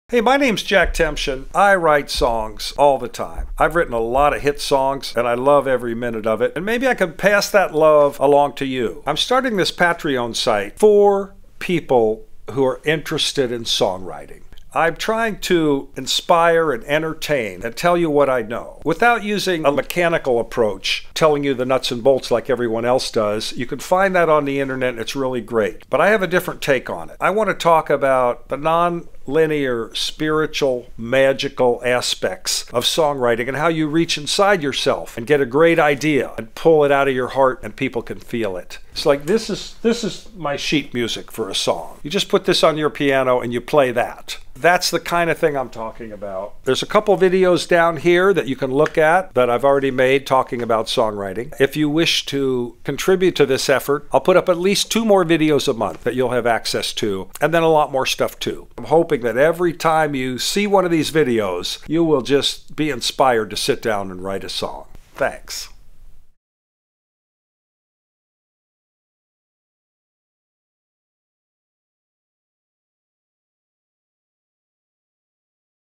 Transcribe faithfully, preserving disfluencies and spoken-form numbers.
Hey, my name's Jack Tempchin. I write songs all the time. I've written a lot of hit songs, and I love every minute of it. And maybe I can pass that love along to you. I'm starting this Patreon site for people who are interested in songwriting. I'm trying to inspire and entertain and tell you what I know. Without using a mechanical approach, telling you the nuts and bolts like everyone else does. You can find that on the internet, and it's really great. But I have a different take on it. I want to talk about the non-linear, spiritual, magical aspects of songwriting and how you reach inside yourself and get a great idea and pull it out of your heart and people can feel it. It's like this is this is my sheet music for a song. You just put this on your piano and you play that. That's the kind of thing I'm talking about. There's a couple videos down here that you can look at that I've already made talking about songwriting. If you wish to contribute to this effort, I'll put up at least two more videos a month that you'll have access to, and then a lot more stuff too. I'm hoping that every time you see one of these videos, you will just be inspired to sit down and write a song. Thanks.